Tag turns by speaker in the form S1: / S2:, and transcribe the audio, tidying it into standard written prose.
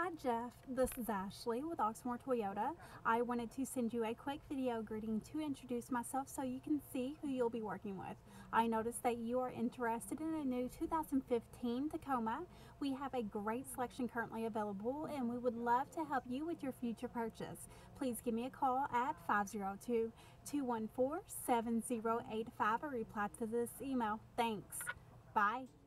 S1: Hi Jeff, this is Ashley with Oxmoor Toyota. I wanted to send you a quick video greeting to introduce myself so you can see who you'll be working with. I noticed that you are interested in a new 2015 Tacoma. We have a great selection currently available and we would love to help you with your future purchase. Please give me a call at 502-214-7085 or reply to this email. Thanks. Bye.